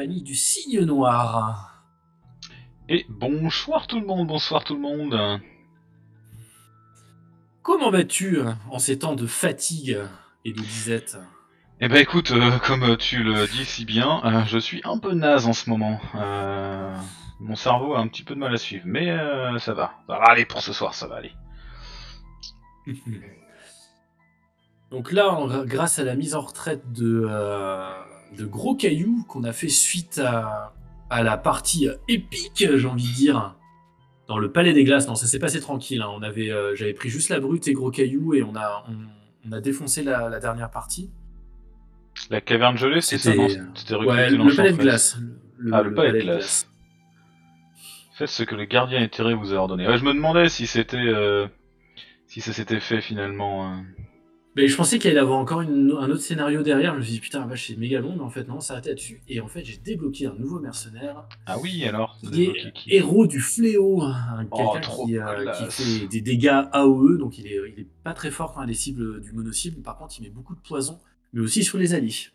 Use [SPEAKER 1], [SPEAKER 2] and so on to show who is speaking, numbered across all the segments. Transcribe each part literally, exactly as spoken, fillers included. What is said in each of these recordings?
[SPEAKER 1] compagnie du Cygne Noir.
[SPEAKER 2] Et bonsoir tout le monde, bonsoir tout le monde.
[SPEAKER 1] Comment vas-tu en ces temps de fatigue et de disette?
[SPEAKER 2] Eh ben écoute, euh, comme tu le dis si bien, euh, je suis un peu naze en ce moment. Euh, mon cerveau a un petit peu de mal à suivre, mais euh, ça va. Ça va aller pour ce soir, ça va aller.
[SPEAKER 1] Donc là, on- grâce à la mise en retraite de, euh, de Gros Caillou qu'on a fait suite à, à la partie épique, j'ai envie de dire, dans le Palais des Glaces, non, ça s'est passé tranquille. Hein. On avait, euh, j'avais pris juste la brute et Gros Caillou et on a, on, on a défoncé la, la dernière partie.
[SPEAKER 2] La caverne gelée, c'était ça, non?
[SPEAKER 1] C'était,
[SPEAKER 2] C'était
[SPEAKER 1] ouais,
[SPEAKER 2] recruter
[SPEAKER 1] le Palais de
[SPEAKER 2] l'enchanteresse.
[SPEAKER 1] Glace. Le,
[SPEAKER 2] Ah,
[SPEAKER 1] le-
[SPEAKER 2] le
[SPEAKER 1] le
[SPEAKER 2] palais de
[SPEAKER 1] Palais de
[SPEAKER 2] glace.
[SPEAKER 1] Glace.
[SPEAKER 2] Faites ce que le gardien éthéré vous a ordonné. Ouais, je me demandais si c'était, euh, si ça s'était fait finalement. euh.
[SPEAKER 1] Mais je pensais qu'il allait avoir encore une- un autre scénario derrière. Je me suis dit, putain, vache, c'est méga long, mais en fait, non, ça s'arrêtait là-dessus. Et en fait, j'ai débloqué un nouveau mercenaire
[SPEAKER 2] Ah oui, alors, t'as
[SPEAKER 1] qui est
[SPEAKER 2] débloqué qui?
[SPEAKER 1] héros du fléau. Hein,
[SPEAKER 2] Oh,
[SPEAKER 1] quelqu'un
[SPEAKER 2] trop
[SPEAKER 1] qui, euh, qui
[SPEAKER 2] classe.
[SPEAKER 1] fait des dégâts A O E, donc il est, il est pas très fort quand les cibles du mono-cible. Par contre, il met beaucoup de poison, mais aussi sur les alliés.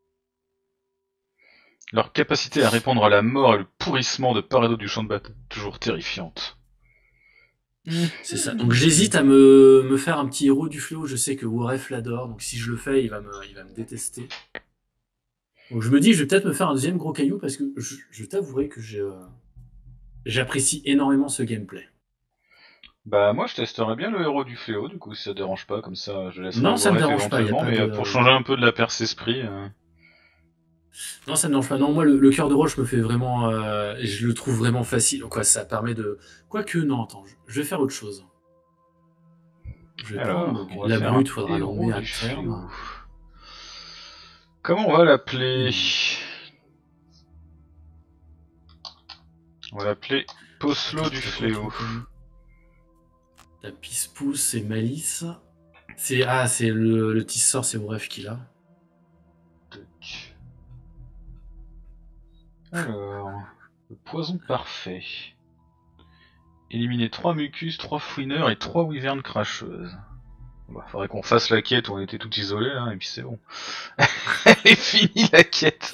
[SPEAKER 2] Leur capacité à répondre à la mort et le pourrissement de part et d'autre du champ de bataille, toujours terrifiante.
[SPEAKER 1] C'est ça. Donc j'hésite à me, me faire un petit héros du fléau. Je sais que Waref l'adore, donc si je le fais, il va me, il va me détester. Donc je me dis, je vais peut-être me faire un deuxième gros caillou parce que je, je t'avouerai que j'ai, euh, j'apprécie énormément ce gameplay.
[SPEAKER 2] Bah moi je testerais bien le héros du fléau du coup si ça te dérange pas, comme ça je laisserai
[SPEAKER 1] Non, ça me
[SPEAKER 2] Waref
[SPEAKER 1] dérange pas, il y a
[SPEAKER 2] éventuellement,
[SPEAKER 1] pas
[SPEAKER 2] mais
[SPEAKER 1] de...
[SPEAKER 2] euh, pour changer un peu de la perce-esprit... euh,
[SPEAKER 1] Non, ça me dérange pas. Non, moi, le, le cœur de roche me fait vraiment... euh, je le trouve vraiment facile. Quoi, ça permet de... Quoique, non, attends, je, je vais faire autre chose. Je vais prendre
[SPEAKER 2] Alors,
[SPEAKER 1] donc,
[SPEAKER 2] on va
[SPEAKER 1] la
[SPEAKER 2] faire un
[SPEAKER 1] brute, faudra
[SPEAKER 2] héros
[SPEAKER 1] l'emmener à
[SPEAKER 2] du fléau.
[SPEAKER 1] terme.
[SPEAKER 2] Comment on va l'appeler?
[SPEAKER 1] Hmm.
[SPEAKER 2] On va l'appeler Poslo du
[SPEAKER 1] T'as quoi, toi,
[SPEAKER 2] fléau.
[SPEAKER 1] comme... T'as Pispousse et Malice. C'est... Ah, c'est le, le tisseur, c'est Waref qui l'a.
[SPEAKER 2] Tac. Alors, le poison parfait. Éliminer trois mucus, trois fouineurs et trois wyvernes cracheuses. Bah, faudrait qu'on fasse la quête où on était tout isolés, hein, et puis c'est bon. Elle est finie la quête.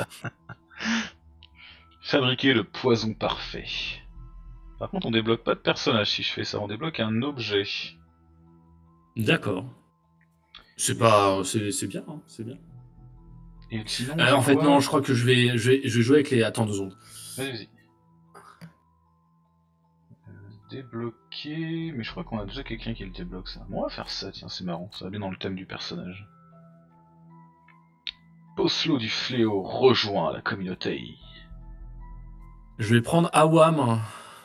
[SPEAKER 2] Fabriquer le poison parfait. Par contre, on débloque pas de personnage si je fais ça, on débloque un objet.
[SPEAKER 1] D'accord. C'est pas... C'est c'est bien, hein, c'est bien.
[SPEAKER 2] Et sinon,
[SPEAKER 1] Euh,
[SPEAKER 2] j'ai
[SPEAKER 1] en fait, non,
[SPEAKER 2] quoi?
[SPEAKER 1] je crois que je vais, je vais, je vais jouer avec les... Attends deux secondes.
[SPEAKER 2] Vas-y, vas-y. Euh, débloquer... Mais je crois qu'on a déjà quelqu'un qui le débloque, ça. Bon, on va faire ça, tiens, c'est marrant, ça va bien dans le thème du personnage. Poslo du fléau rejoint la communauté.
[SPEAKER 1] Je vais prendre Awam.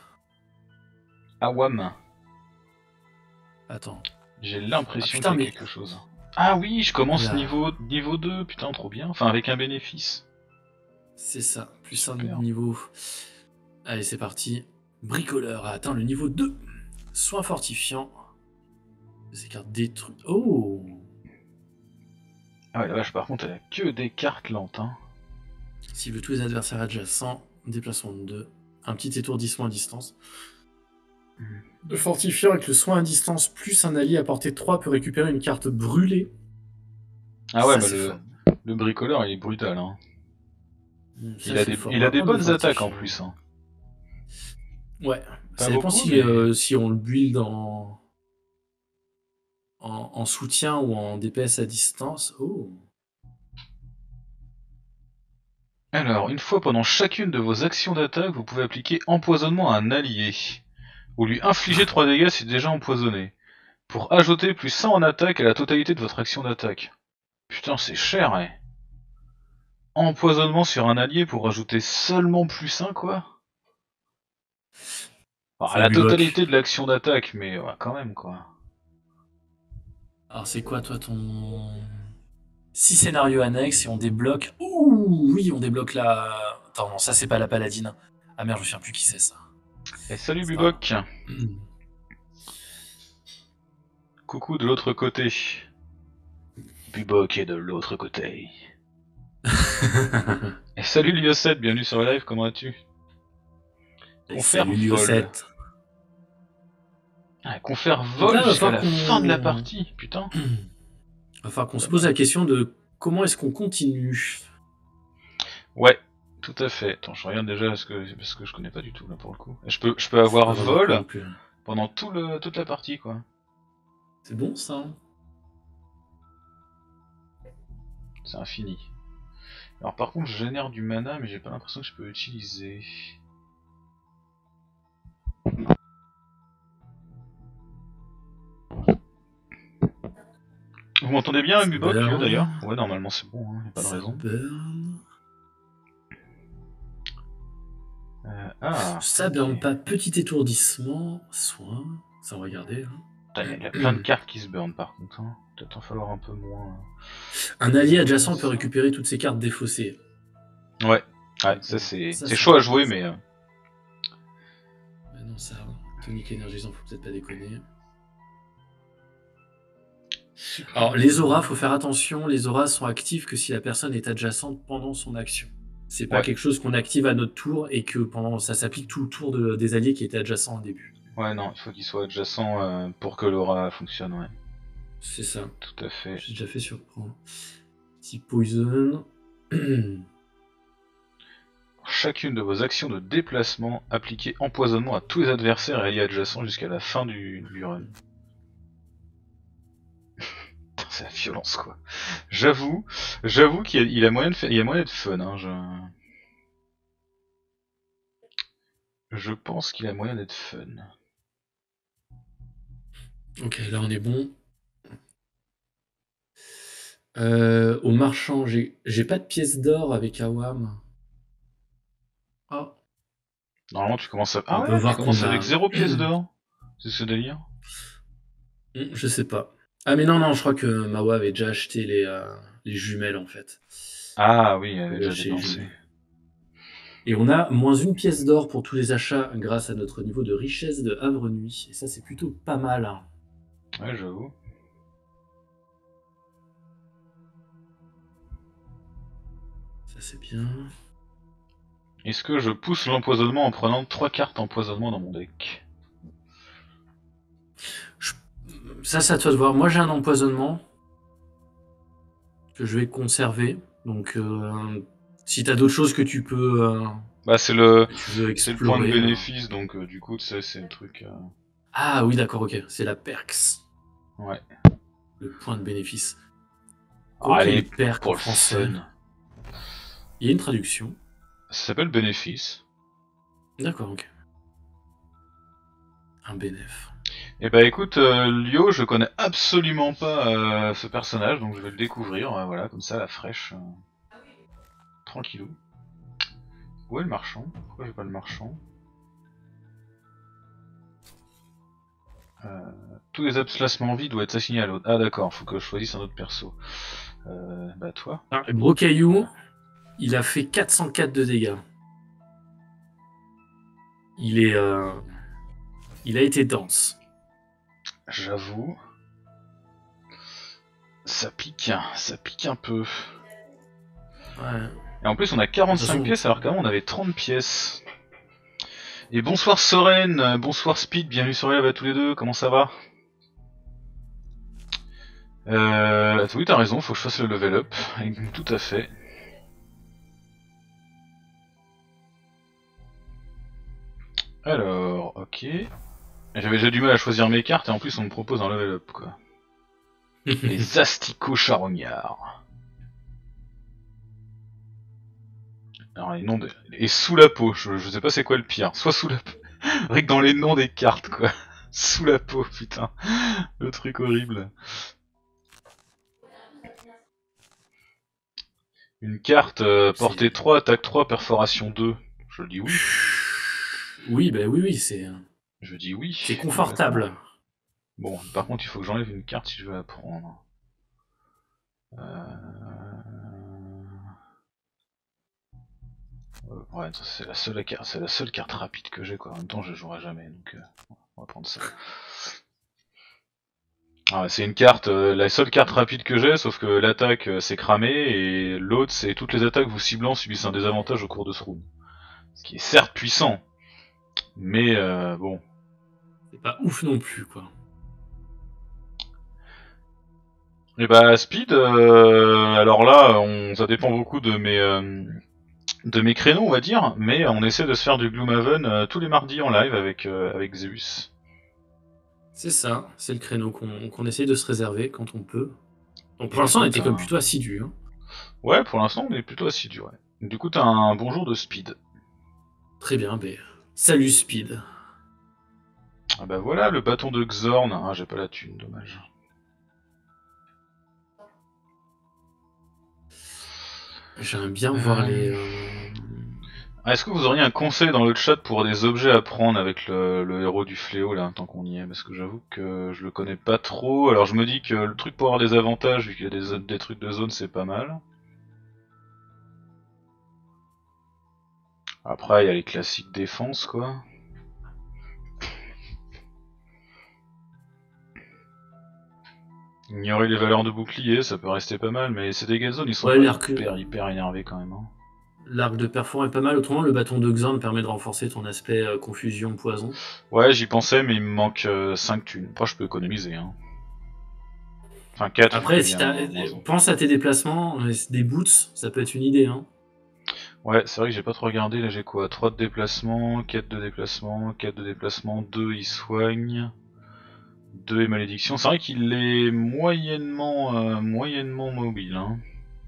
[SPEAKER 2] Awam.
[SPEAKER 1] Attends.
[SPEAKER 2] J'ai
[SPEAKER 1] Ah
[SPEAKER 2] l'impression
[SPEAKER 1] putain,
[SPEAKER 2] qu'il y a
[SPEAKER 1] mais...
[SPEAKER 2] quelque chose. Ah oui, je commence
[SPEAKER 1] Là,
[SPEAKER 2] niveau, niveau deux, putain, trop bien. Enfin, avec un bénéfice.
[SPEAKER 1] c'est ça. Plus
[SPEAKER 2] Super.
[SPEAKER 1] un niveau. Allez, c'est parti. Bricoleur a atteint le niveau deux. Soins fortifiants. Ces cartes détruites. Oh!
[SPEAKER 2] Ah ouais, la vache, par contre, elle a que des cartes lentes, hein.
[SPEAKER 1] Cible tous les adversaires adjacents. Déplacement de deux. Un petit étourdissement à distance. Le fortifiant avec le soin à distance plus un allié à portée trois peut récupérer une carte brûlée.
[SPEAKER 2] Ah ouais,
[SPEAKER 1] Ça,
[SPEAKER 2] bah
[SPEAKER 1] c'est
[SPEAKER 2] le,
[SPEAKER 1] fort.
[SPEAKER 2] le bricoleur, il est brutal, hein.
[SPEAKER 1] Ça,
[SPEAKER 2] Il a
[SPEAKER 1] c'est
[SPEAKER 2] des,
[SPEAKER 1] fort.
[SPEAKER 2] il
[SPEAKER 1] On
[SPEAKER 2] a
[SPEAKER 1] va
[SPEAKER 2] des
[SPEAKER 1] prendre le
[SPEAKER 2] bonnes attaques en
[SPEAKER 1] fortifiant.
[SPEAKER 2] plus, hein.
[SPEAKER 1] Ouais.
[SPEAKER 2] Pas
[SPEAKER 1] Ça dépend
[SPEAKER 2] beaucoup,
[SPEAKER 1] si,
[SPEAKER 2] mais...
[SPEAKER 1] euh, si on le build en... en, en soutien ou en D P S à distance. Oh.
[SPEAKER 2] Alors, une fois pendant chacune de vos actions d'attaque, vous pouvez appliquer empoisonnement à un allié, ou lui infliger trois dégâts si déjà empoisonné, pour ajouter plus cent en attaque à la totalité de votre action d'attaque. Putain, c'est cher, hein. Empoisonnement sur un allié pour ajouter seulement plus un, quoi. Alors, à
[SPEAKER 1] Salut
[SPEAKER 2] la
[SPEAKER 1] Bubok.
[SPEAKER 2] totalité de l'action d'attaque, mais ouais, quand même, quoi.
[SPEAKER 1] Alors c'est quoi toi ton... six scénarios annexes et on débloque... Ouh oui, on débloque la... Attends, non, ça c'est pas la paladine. Ah merde, je me souviens plus qui c'est ça.
[SPEAKER 2] Et salut
[SPEAKER 1] C'est pas
[SPEAKER 2] Bubok.
[SPEAKER 1] grave.
[SPEAKER 2] Coucou de l'autre côté. Bubok est de l'autre côté. Et salut Lio sept, bienvenue sur le live, comment vas-tu? Confère
[SPEAKER 1] Salut Lio
[SPEAKER 2] vol.
[SPEAKER 1] sept.
[SPEAKER 2] Ah, confère
[SPEAKER 1] Donc
[SPEAKER 2] vol
[SPEAKER 1] là, il va
[SPEAKER 2] jusqu'à la
[SPEAKER 1] falloir
[SPEAKER 2] fin de la
[SPEAKER 1] qu'on...
[SPEAKER 2] partie, putain.
[SPEAKER 1] Il va falloir qu'on se pose la question de comment est-ce qu'on continue.
[SPEAKER 2] Ouais. Tout à fait. Attends, je regarde déjà parce que, parce que je connais pas du tout là pour le coup. Et je peux, je peux avoir
[SPEAKER 1] Je
[SPEAKER 2] vol
[SPEAKER 1] non plus.
[SPEAKER 2] pendant tout le, toute la partie quoi.
[SPEAKER 1] C'est bon ça. Hein.
[SPEAKER 2] C'est infini. Alors par contre, je génère du mana, mais j'ai pas l'impression que je peux utiliser. Vous m'entendez bien, Mubok, d'ailleurs? Ouais, normalement c'est bon, hein, y a pas de raison.
[SPEAKER 1] Burn.
[SPEAKER 2] Euh, ah,
[SPEAKER 1] ça burn okay. Pas petit étourdissement, soin, ça on va regarder. Hein.
[SPEAKER 2] Il y a plein de cartes qui se burn par contre, hein. Peut-être en falloir un peu moins.
[SPEAKER 1] Un allié adjacent peut récupérer toutes ses cartes défaussées.
[SPEAKER 2] Ouais, ouais, ça c'est chaud à jouer, mais. Euh...
[SPEAKER 1] mais non, ça, tonique énergisant, faut peut-être pas déconner. Alors, les auras, faut faire attention, les auras sont actives que si la personne est adjacente pendant son action. C'est pas ouais. quelque chose qu'on active à notre tour et que pendant ça s'applique tout le tour de, des alliés qui étaient adjacents au début.
[SPEAKER 2] Ouais, non, il faut qu'ils soient adjacents euh, pour que l'aura fonctionne, ouais.
[SPEAKER 1] C'est ça.
[SPEAKER 2] Tout à fait.
[SPEAKER 1] J'ai déjà fait surprendre. Petit poison.
[SPEAKER 2] Chacune de vos actions de déplacement, appliquez empoisonnement à tous les adversaires et alliés adjacents jusqu'à la fin du, du run. C'est la violence quoi. J'avoue, j'avoue qu'il y, y a moyen de faire, il y a moyen d'être fun. Hein, je... je pense qu'il y a moyen d'être fun.
[SPEAKER 1] Ok, là on est bon. Euh, au marchand, j'ai pas de pièces d'or avec Awam.
[SPEAKER 2] Oh. Normalement tu commences à... Ah
[SPEAKER 1] on
[SPEAKER 2] ouais,
[SPEAKER 1] peut voir
[SPEAKER 2] tu commences
[SPEAKER 1] a...
[SPEAKER 2] avec zéro pièce d'or. C'est ce délire.
[SPEAKER 1] Je sais pas. Ah mais non, non, je crois que Mawa avait déjà acheté les, euh, les jumelles en fait.
[SPEAKER 2] Ah oui, elle avait déjà dépensé.
[SPEAKER 1] Et on a moins une pièce d'or pour tous les achats grâce à notre niveau de richesse de Havre Nuit. Et ça c'est plutôt pas mal. Hein.
[SPEAKER 2] Ouais, j'avoue.
[SPEAKER 1] Ça c'est bien.
[SPEAKER 2] Est-ce que je pousse l'empoisonnement en prenant trois cartes empoisonnement dans mon deck?
[SPEAKER 1] je... Ça, c'est à toi de voir. Moi, j'ai un empoisonnement que je vais conserver. Donc, euh, si t'as d'autres choses que tu peux... Euh,
[SPEAKER 2] bah, c'est le...
[SPEAKER 1] le
[SPEAKER 2] point de bénéfice, euh... donc euh, du coup, tu sais, c'est le truc... Euh...
[SPEAKER 1] Ah oui, d'accord, ok. C'est la perks.
[SPEAKER 2] Ouais.
[SPEAKER 1] Le point de bénéfice.
[SPEAKER 2] Oh, okay, allez, perks pour le français. Fun.
[SPEAKER 1] Il y a une traduction.
[SPEAKER 2] Ça s'appelle bénéfice.
[SPEAKER 1] D'accord, ok. Un bénéf.
[SPEAKER 2] Eh bah écoute, euh, Lio, je connais absolument pas euh, ce personnage, donc je vais le découvrir, euh, voilà, comme ça, la fraîche. Euh... Tranquillou. Où est le marchand? Pourquoi j'ai pas le marchand? euh... Tous les placements vides doivent être assignés à l'autre. Ah d'accord, faut que je choisisse un autre perso. Euh, bah toi.
[SPEAKER 1] Ah, Gros Caillou, il a fait quatre cent quatre de dégâts. Il est... Euh... Il a été dense.
[SPEAKER 2] J'avoue. Ça pique, ça pique un peu.
[SPEAKER 1] Ouais.
[SPEAKER 2] Et en plus on a quarante-cinq façon, pièces alors qu'avant on avait trente pièces. Et bonsoir Soren, bonsoir Speed, bienvenue sur Live à tous les deux, comment ça va? Euh... Oui t'as raison, faut que je fasse le level up, tout à fait. Alors, ok. J'avais déjà du mal à choisir mes cartes et en plus on me propose un level up quoi. Les asticots charognards. Alors les noms de... Et sous la peau, je, je sais pas c'est quoi le pire. Soit sous la peau. Rien que dans les noms des cartes quoi. Sous la peau, putain. Le truc horrible. Une carte euh, portée trois, attaque trois, perforation deux. Je dis oui.
[SPEAKER 1] Oui, bah oui, oui, c'est...
[SPEAKER 2] Je dis oui.
[SPEAKER 1] C'est confortable.
[SPEAKER 2] Bon, par contre, il faut que j'enlève une carte si je veux la prendre. Euh... Ouais, c'est la seule carte, c'est la seule carte rapide que j'ai quoi. En même temps, je jouerai jamais, donc euh, on va prendre ça. Ah, c'est une carte, euh, la seule carte rapide que j'ai, sauf que l'attaque euh, c'est cramé et l'autre c'est toutes les attaques vous ciblant subissent un désavantage au cours de ce round. Ce qui est certes puissant, mais euh, bon.
[SPEAKER 1] C'est pas ouf non plus quoi.
[SPEAKER 2] Et bah Speed, euh, alors là, on, ça dépend beaucoup de mes euh, de mes créneaux, on va dire, mais on essaie de se faire du Gloomhaven euh, tous les mardis en live avec, euh, avec Zeus.
[SPEAKER 1] C'est ça, c'est le créneau qu'on qu'on essaye de se réserver quand on peut. Donc pour
[SPEAKER 2] Du
[SPEAKER 1] l'instant,
[SPEAKER 2] coup,
[SPEAKER 1] on était
[SPEAKER 2] t'as
[SPEAKER 1] comme
[SPEAKER 2] un-
[SPEAKER 1] plutôt assidus. Hein.
[SPEAKER 2] Ouais, pour l'instant, on est plutôt assidus, ouais. Du coup, t'as un bon jour de speed.
[SPEAKER 1] Très bien, ben, salut Speed.
[SPEAKER 2] Ah bah voilà, le bâton de Xorn. Ah, j'ai pas la thune, dommage.
[SPEAKER 1] J'aime bien voir
[SPEAKER 2] Euh...
[SPEAKER 1] les... euh,
[SPEAKER 2] Ah, est-ce que vous auriez un conseil dans le chat pour des objets à prendre avec le, le héros du fléau, là, tant qu'on y est? Parce que j'avoue que je le connais pas trop. Alors je me dis que le truc pour avoir des avantages, vu qu'il y a des, zo- des trucs de zone, c'est pas mal. Après, il y a les classiques défense, quoi. Ignorer les valeurs de bouclier, ça peut rester pas mal, mais ces dégâts de zone, ils sont
[SPEAKER 1] Ouais,
[SPEAKER 2] pas
[SPEAKER 1] l'arc
[SPEAKER 2] hyper, hyper énervés quand même. Hein.
[SPEAKER 1] l'arc de perforat est pas mal. Autrement, le bâton de Xorn permet de renforcer ton aspect euh, confusion poison.
[SPEAKER 2] Ouais, j'y pensais, mais il me manque euh, cinq thunes. Après, je peux économiser, hein. Enfin, quatre vu
[SPEAKER 1] Après,
[SPEAKER 2] qu'il y
[SPEAKER 1] si
[SPEAKER 2] a
[SPEAKER 1] t'as,
[SPEAKER 2] un moins un.
[SPEAKER 1] pense à tes déplacements, euh, des boots, ça peut être une idée. Hein.
[SPEAKER 2] Ouais, c'est vrai que j'ai pas trop regardé, là j'ai quoi? Trois de déplacement, quatre de déplacement, quatre de déplacement, deux il soigne, deux est malédiction. C'est vrai qu'il est moyennement euh, moyennement mobile. Hein.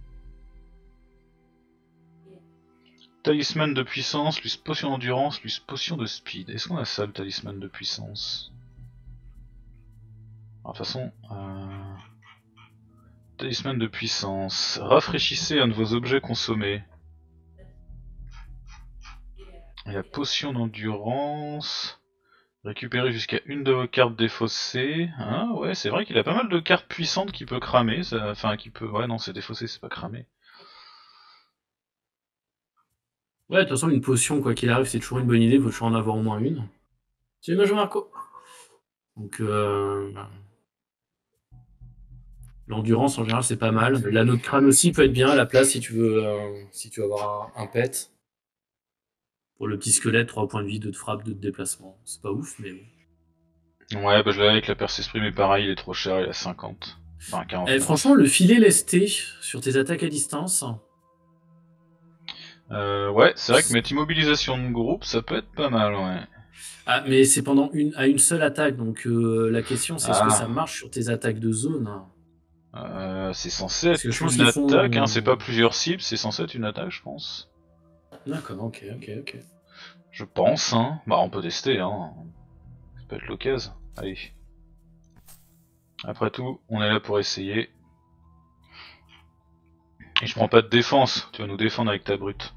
[SPEAKER 2] Talisman de puissance, plus potion d'endurance, plus potion de speed. Est-ce qu'on a ça le talisman de puissance? Alors, de toute façon... Euh... Talisman de puissance. Rafraîchissez un de vos objets consommés. Et la potion d'endurance... Récupérez jusqu'à une de vos cartes défaussées. Hein, ouais, c'est vrai qu'il a pas mal de cartes puissantes qu'il peut cramer. Ça... Enfin, qui peut... Ouais, non, c'est défaussé, c'est pas cramé.
[SPEAKER 1] Ouais, de toute façon, une potion, quoi qu'il arrive, c'est toujours une bonne idée. Faut toujours en avoir au moins une. Salut, Major Marco. Donc, euh... l'endurance, en général, c'est pas mal. L'anneau de crâne aussi peut être bien à la place si tu veux, euh, si tu veux avoir un, un pet. Pour le petit squelette, trois points de vie, deux de frappe, deux de déplacement. C'est pas ouf, mais bon.
[SPEAKER 2] Ouais, bah je l'avais avec la perce esprit, mais pareil, il est trop cher, il a cinquante. Enfin,
[SPEAKER 1] Eh,
[SPEAKER 2] quarante-neuf.
[SPEAKER 1] franchement, le filet lesté sur tes attaques à distance.
[SPEAKER 2] Euh, ouais, c'est vrai que mettre immobilisation de groupe, ça peut être pas mal, ouais.
[SPEAKER 1] Ah, mais c'est pendant une, à une seule attaque. Donc, euh, la question, c'est est-ce que ça
[SPEAKER 2] Ah,
[SPEAKER 1] marche sur tes attaques de zone?
[SPEAKER 2] euh, c'est censé
[SPEAKER 1] Parce que je
[SPEAKER 2] être
[SPEAKER 1] pense
[SPEAKER 2] une
[SPEAKER 1] qu'ils font.
[SPEAKER 2] attaque, hein, c'est pas plusieurs cibles, c'est censé être une attaque, je pense.
[SPEAKER 1] D'accord, ok, ok, ok.
[SPEAKER 2] Je pense, hein. Bah, on peut tester, hein. Ça peut être l'occasion. Allez. Après tout, on est là pour essayer. Et je prends pas de défense, tu vas nous défendre avec ta brute.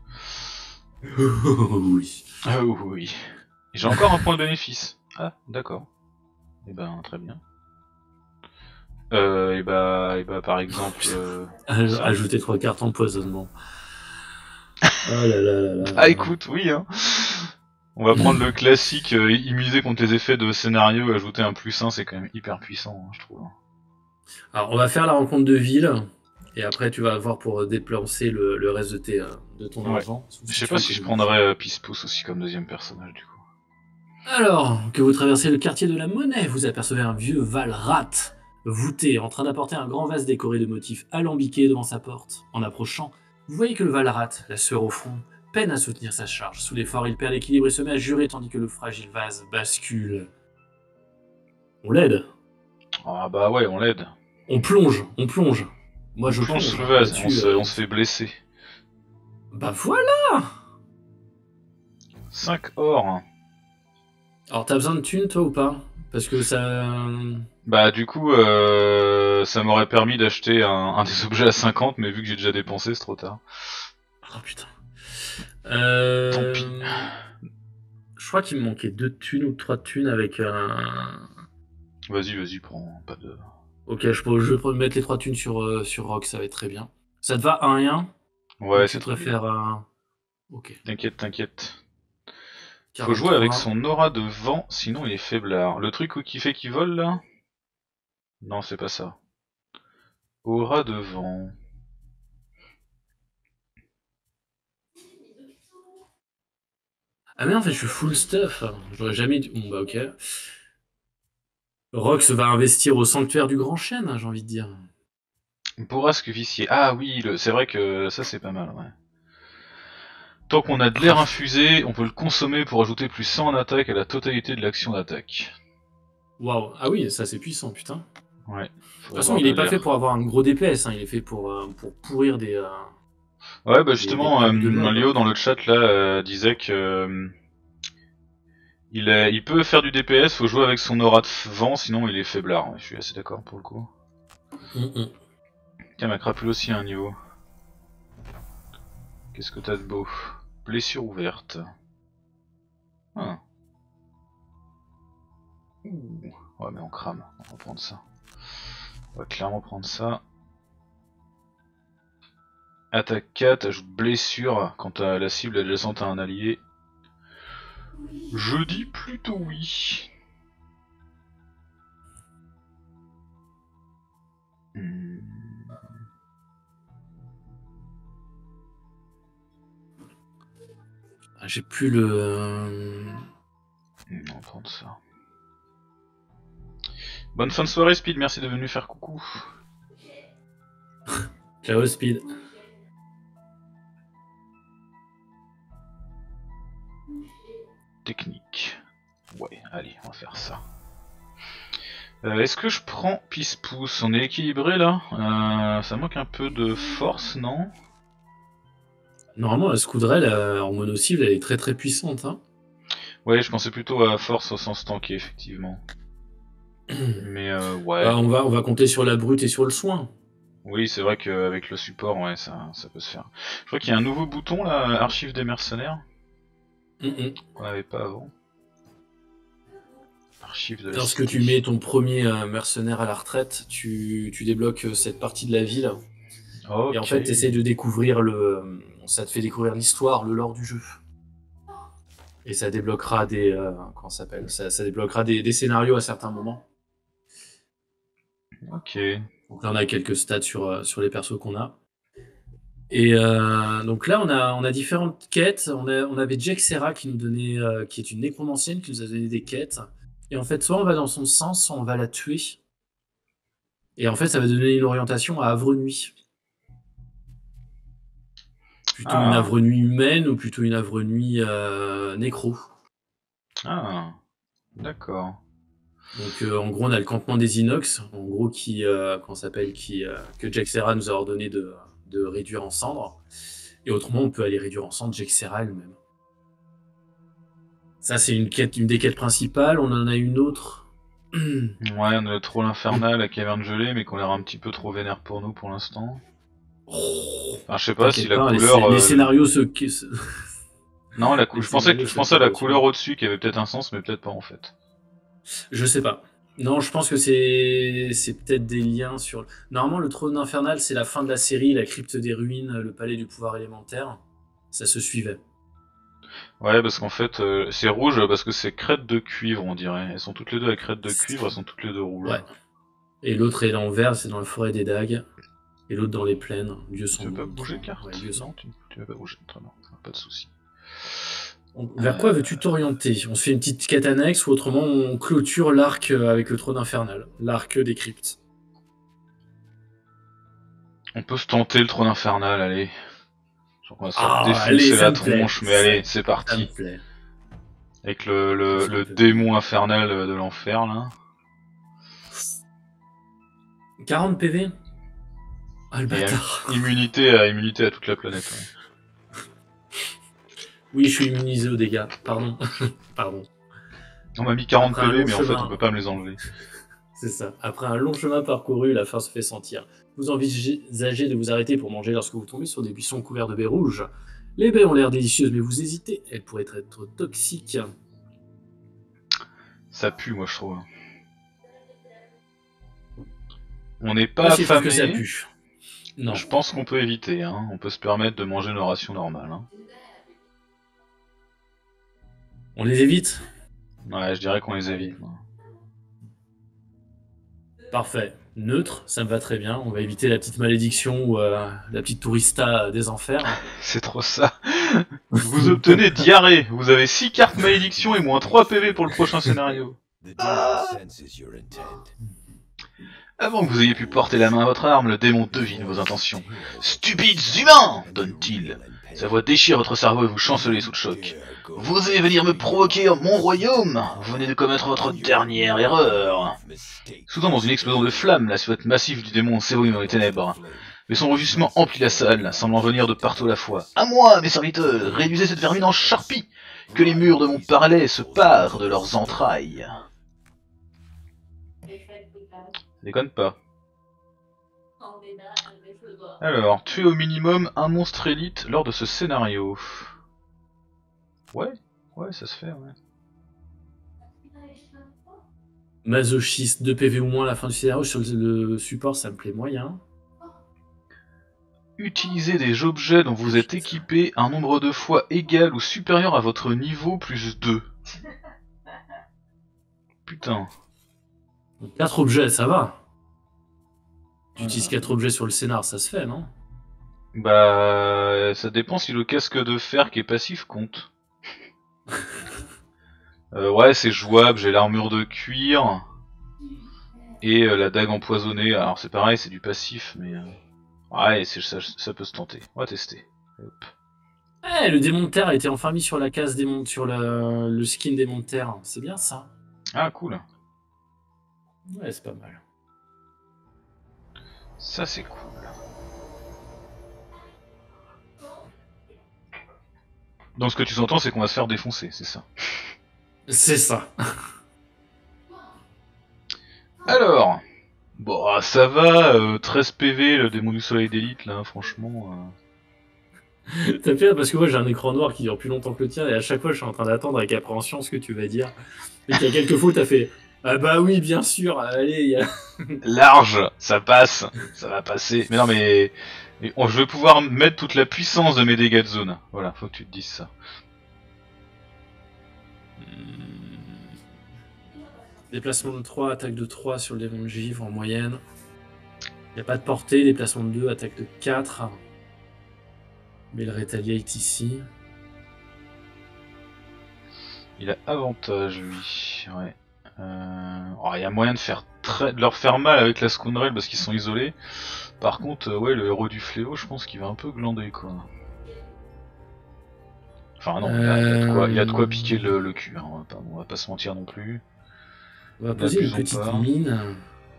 [SPEAKER 1] Oui.
[SPEAKER 2] Ah oui. J'ai encore un point de bénéfice. Ah, d'accord. Et ben, très bien. Euh, et bah, et bah, par exemple... Euh,
[SPEAKER 1] Aj-
[SPEAKER 2] ça.
[SPEAKER 1] Ajouter trois cartes empoisonnement. Oh là là là là.
[SPEAKER 2] Ah, écoute, oui, hein. On va prendre le classique, euh, immuniser contre les effets de scénario et ajouter un plus un, c'est quand même hyper puissant, hein, je trouve.
[SPEAKER 1] Alors, on va faire la rencontre de ville. Et après, tu vas voir pour déplacer le, le reste de, tes, euh, de ton
[SPEAKER 2] Ouais.
[SPEAKER 1] argent.
[SPEAKER 2] Je sais pas si je prendrais euh, Pispousse aussi comme deuxième personnage, du coup.
[SPEAKER 1] Alors, que vous traversez le quartier de la Monnaie, vous apercevez un vieux Valrat, voûté, en train d'apporter un grand vase décoré de motifs alambiqués devant sa porte. En approchant, vous voyez que le Valrat, la sueur au front, peine à soutenir sa charge. Sous l'effort, il perd l'équilibre et se met à jurer tandis que le fragile vase bascule. On l'aide.
[SPEAKER 2] Ah bah ouais, on l'aide.
[SPEAKER 1] On plonge, on plonge. Moi,
[SPEAKER 2] On
[SPEAKER 1] je
[SPEAKER 2] plonge
[SPEAKER 1] plonge.
[SPEAKER 2] sous le vase,
[SPEAKER 1] Là-dessus,
[SPEAKER 2] on se,
[SPEAKER 1] euh,
[SPEAKER 2] on se fait blesser.
[SPEAKER 1] Bah voilà.
[SPEAKER 2] cinq or.
[SPEAKER 1] Alors, t'as besoin de thunes, toi, ou pas? Parce que ça...
[SPEAKER 2] Bah du coup, euh, ça m'aurait permis d'acheter un, un des objets à cinquante, mais vu que j'ai déjà dépensé, c'est trop tard.
[SPEAKER 1] Oh putain. Euh...
[SPEAKER 2] Tant pis.
[SPEAKER 1] Je crois qu'il me manquait deux thunes ou trois thunes avec un...
[SPEAKER 2] Vas-y, vas-y, prends pas de...
[SPEAKER 1] Ok, je peux, je peux mettre les trois thunes sur, euh, sur Rock, ça va être très bien. Ça te va un et un?
[SPEAKER 2] Ouais,
[SPEAKER 1] Ou
[SPEAKER 2] c'est
[SPEAKER 1] tu
[SPEAKER 2] très bien.
[SPEAKER 1] préfères un... Ok.
[SPEAKER 2] T'inquiète, t'inquiète. Faut
[SPEAKER 1] quarante-trois.
[SPEAKER 2] jouer avec son aura de vent, sinon il est faiblard. Le truc qui fait qu'il vole là? Non, c'est pas ça. Aura de vent.
[SPEAKER 1] Ah mais en fait, je suis full stuff. J'aurais jamais dû... Bon bah ok. Rox va investir au sanctuaire du Grand Chêne, j'ai envie de dire.
[SPEAKER 2] Bourrasque vicié. Ah oui, le... c'est vrai que ça c'est pas mal, ouais. Tant qu'on a de l'air infusé, on peut le consommer pour ajouter plus cent en attaque à la totalité de l'action d'attaque.
[SPEAKER 1] Waouh. Ah oui, ça c'est puissant, putain.
[SPEAKER 2] Ouais.
[SPEAKER 1] De toute façon, il est pas fait pour avoir un gros D P S, hein. Il est fait pour, euh, pour pourrir des... Euh,
[SPEAKER 2] ouais, bah justement,
[SPEAKER 1] des, des de
[SPEAKER 2] euh, Léo dans le chat là euh, disait que... Euh, il, est, il peut faire du D P S, faut jouer avec son aura de vent, sinon il est faiblard. Ouais, je suis assez d'accord pour le coup.
[SPEAKER 1] mm -mm.
[SPEAKER 2] Tiens, ma crapule aussi a un niveau. Qu'est-ce que t'as de beau? Blessure ouverte. Ah. Ouh. Ouais, mais on crame, on va prendre ça. On va clairement prendre ça. Attaque quatre, ajoute blessure quand la cible adjacente à un allié. Je dis plutôt oui. Hmm.
[SPEAKER 1] J'ai plus le...
[SPEAKER 2] On va prendre ça. Bonne fin de soirée Speed, merci de venir faire coucou.
[SPEAKER 1] Ciao Speed.
[SPEAKER 2] Technique. Ouais, allez, on va faire ça. Euh, Est-ce que je prends Pisse-Pouce? On est équilibré là, euh, ça manque un peu de force, non?
[SPEAKER 1] Normalement, la Scoudrelle en mono-cible, elle est très très puissante. Hein.
[SPEAKER 2] Ouais, je pensais plutôt à force au sens tanké, effectivement. Mais euh, ouais.
[SPEAKER 1] Bah, on, va, on va compter sur la brute et sur le soin.
[SPEAKER 2] Oui, c'est vrai qu'avec le support, ouais, ça, ça peut se faire. Je crois qu'il y a un nouveau bouton là, archive des mercenaires.
[SPEAKER 1] Mm -mm.
[SPEAKER 2] Qu'on n'avait pas avant. Archive de la
[SPEAKER 1] Lorsque
[SPEAKER 2] cité.
[SPEAKER 1] tu mets ton premier euh, mercenaire à la retraite, tu, tu débloques cette partie de la ville.
[SPEAKER 2] Okay.
[SPEAKER 1] Et en fait, tu essaies de découvrir le... Ça te fait découvrir l'histoire, le lore du jeu. Et ça débloquera des... Euh, comment ça s'appelle ça, ça débloquera des, des scénarios à certains moments.
[SPEAKER 2] Ok.
[SPEAKER 1] Donc là, on a quelques stats sur, sur les persos qu'on a. Et euh, donc là, on a, on a différentes quêtes. On, a, on avait Jack Serra qui nous donnait, euh, qui est une nécromancienne, qui nous a donné des quêtes. Et en fait, soit on va dans son sens, soit on va la tuer. Et en fait, ça va donner une orientation à Havre Nuit. Plutôt ah. une Havre Nuit humaine ou plutôt une Havre Nuit euh, nécro.
[SPEAKER 2] Ah, d'accord.
[SPEAKER 1] Donc euh, en gros, on a le campement des Inox, en gros qui, euh, qu'on s'appelle, qui, euh, que Jack Serra nous a ordonné de, de réduire en cendres. Et autrement, on peut aller réduire en cendres Jack Serra elle-même. Ça, c'est une quête, une des quêtes principales. On en a une autre.
[SPEAKER 2] Ouais, on a le troll infernal à caverne gelée, mais qu'on a l'air un petit peu trop vénère pour nous pour l'instant. Enfin, je sais pas si la pas, couleur.
[SPEAKER 1] Les,
[SPEAKER 2] euh,
[SPEAKER 1] les scénarios se.
[SPEAKER 2] Non, la cou... je pensais que je pensais à la couleur au-dessus qui avait peut-être un sens, mais peut-être pas en fait.
[SPEAKER 1] Je sais pas. Non, je pense que c'est c'est peut-être des liens sur. Normalement, le trône infernal, c'est la fin de la série, la crypte des ruines, le palais du pouvoir élémentaire. Ça se suivait.
[SPEAKER 2] Ouais, parce qu'en fait, euh, c'est rouge parce que c'est crête de cuivre, on dirait. Elles sont toutes les deux à crête de cuivre, elles sont toutes les deux rouges.
[SPEAKER 1] Ouais. Et l'autre est en vert, c'est dans la forêt des dagues. Et l'autre dans les plaines. Dieu
[SPEAKER 2] tu veux pas bouger carte?
[SPEAKER 1] Ouais, Dieu
[SPEAKER 2] non, tu, tu veux pas bouger, très bien, pas de soucis.
[SPEAKER 1] Vers quoi veux-tu t'orienter? On se fait une petite quête annexe ou autrement on clôture l'arc avec le trône infernal, l'arc des cryptes.
[SPEAKER 2] On peut se tenter le trône infernal, allez. Donc on va se faire
[SPEAKER 1] ah,
[SPEAKER 2] défoncer
[SPEAKER 1] allez,
[SPEAKER 2] la tronche, mais allez, c'est parti. Avec le, le, le démon infernal de l'enfer là.
[SPEAKER 1] quarante P V. Ah le bâtard.
[SPEAKER 2] Immunité à, immunité à toute la planète. Ouais.
[SPEAKER 1] Oui, je suis immunisé aux dégâts, pardon. Pardon.
[SPEAKER 2] On m'a mis quarante P V, mais en fait on peut pas me les enlever.
[SPEAKER 1] C'est ça. Après un long chemin parcouru, la faim se fait sentir. Vous envisagez de vous arrêter pour manger lorsque vous tombez sur des buissons couverts de baies rouges. Les baies ont l'air délicieuses, mais vous hésitez. Elles pourraient être toxiques.
[SPEAKER 2] Ça pue, moi je trouve. On n'est pas
[SPEAKER 1] affamé.
[SPEAKER 2] affamé.
[SPEAKER 1] Que ça pue. Non.
[SPEAKER 2] Je pense qu'on peut éviter. Hein. On peut se permettre de manger nos rations normales. Hein.
[SPEAKER 1] On les évite?
[SPEAKER 2] Ouais, je dirais qu'on les évite. Moi.
[SPEAKER 1] Parfait. Neutre, ça me va très bien. On va éviter la petite malédiction ou euh, la petite tourista des enfers.
[SPEAKER 2] C'est trop ça. Vous obtenez diarrhée. Vous avez six cartes malédiction et moins trois P V pour le prochain scénario. Ah. Avant que vous ayez pu porter la main à votre arme, le démon devine vos intentions. Stupides humains, donne-t-il. Sa voix déchire votre cerveau et vous chancelez sous le choc. Vous osez venir me provoquer en mon royaume? Vous venez de commettre votre dernière erreur. Soudain, dans une explosion de flammes, la silhouette massive du démon s'évolue dans les ténèbres. Mais son rugissement emplit la salle, semblant venir de partout à la fois. À moi, mes serviteurs, réduisez cette vermine en charpie, que les murs de mon palais se parent de leurs entrailles. Ça déconne pas. Alors, tuer au minimum un monstre élite lors de ce scénario. Ouais, ouais, ça se fait, ouais.
[SPEAKER 1] Masochiste, deux P V ou moins à la fin du scénario, sur le support ça me plaît moyen.
[SPEAKER 2] Utilisez des objets dont vous êtes équipé un nombre de fois égal ou supérieur à votre niveau plus deux. Putain.
[SPEAKER 1] quatre objets, ça va. Tu utilises quatre objets sur le scénar, ça se fait, non?
[SPEAKER 2] Bah, ça dépend si le casque de fer qui est passif compte. euh, ouais, c'est jouable, j'ai l'armure de cuir et euh, la dague empoisonnée. Alors c'est pareil, c'est du passif, mais... Euh... Ouais, ça, ça peut se tenter. On va tester. Hop.
[SPEAKER 1] Eh, le démon de terre a été enfin mis sur la case démon, sur le, le skin démon de terre. C'est bien ça.
[SPEAKER 2] Ah, cool.
[SPEAKER 1] Ouais, c'est pas mal.
[SPEAKER 2] Ça, c'est cool. Donc ce que tu entends, c'est qu'on va se faire défoncer, c'est ça.
[SPEAKER 1] C'est ça.
[SPEAKER 2] Alors, bon, ça va, euh, treize P V, le démon du soleil d'élite, là, franchement... Euh...
[SPEAKER 1] T'as fait parce que moi j'ai un écran noir qui dure plus longtemps que le tien et à chaque fois je suis en train d'attendre avec appréhension ce que tu vas dire. Et qu'il y a quelques fois t'as fait ah bah oui bien sûr, allez y a...
[SPEAKER 2] Large, ça passe, ça va passer. Mais non mais... mais je vais pouvoir mettre toute la puissance de mes dégâts de zone. Voilà, faut que tu te dises ça.
[SPEAKER 1] Déplacement de trois, attaque de trois sur le démon de givre en moyenne. Il n'y a pas de portée, déplacement de deux, attaque de quatre. Mais le Retaliate ici.
[SPEAKER 2] Il a avantage lui, ouais. Euh... Oh, il y a moyen de, faire très... de leur faire mal avec la Scoundrel parce qu'ils sont isolés. Par contre, euh, ouais, le héros du fléau, je pense qu'il va un peu glander quoi. Enfin non, il, a, il, a de quoi, il a de quoi piquer le, le cul, hein. on, va pas, on va pas se mentir non plus.
[SPEAKER 1] On va poser une petite
[SPEAKER 2] pas.
[SPEAKER 1] mine.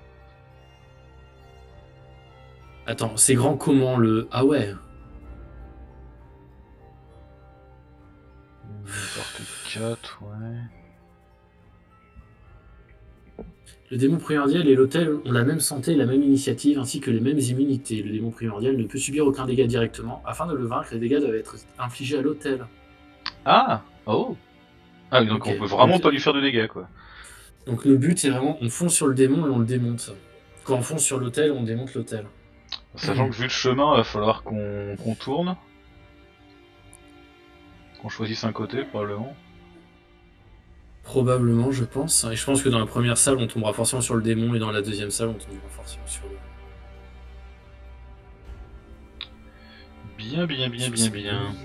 [SPEAKER 1] Attends, c'est grand comment le... Ah ouais.
[SPEAKER 2] Portée quatre, ouais.
[SPEAKER 1] Le démon primordial et l'hôtel ont la même santé et la même initiative, ainsi que les mêmes immunités. Le démon primordial ne peut subir aucun dégât directement. Afin de le vaincre, les dégâts doivent être infligés à l'hôtel.
[SPEAKER 2] Ah Oh Ah oui, donc okay. On peut vraiment donc, pas lui faire de dégâts, quoi.
[SPEAKER 1] Donc le but, c'est vraiment, on fonce sur le démon et on le démonte. Quand on fonce sur l'hôtel, on démonte l'hôtel.
[SPEAKER 2] Sachant que vu le chemin, il va falloir qu'on qu'on tourne. Qu'on choisisse un côté, probablement.
[SPEAKER 1] Probablement, je pense. Et je pense que dans la première salle, on tombera forcément sur le démon, et dans la deuxième salle, on tombera forcément sur le...
[SPEAKER 2] Bien, bien, bien, bien, bien.